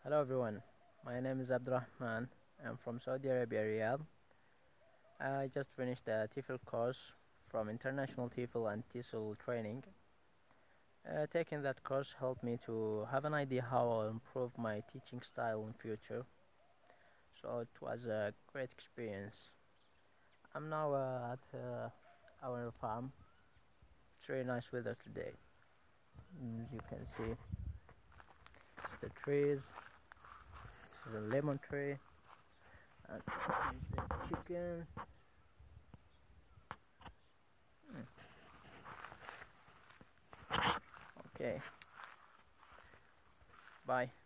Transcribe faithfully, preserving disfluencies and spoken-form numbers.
Hello everyone, my name is Abdulrhman. I'm from Saudi Arabia, Riyadh. I just finished a T E F L course from International T E F L and TESOL training. Uh, taking that course helped me to have an idea how I'll improve my teaching style in future. So it was a great experience. I'm now uh, at uh, our farm. It's very nice weather today. As you can see, the trees. This is a lemon tree. And here's the chicken. Okay. Bye.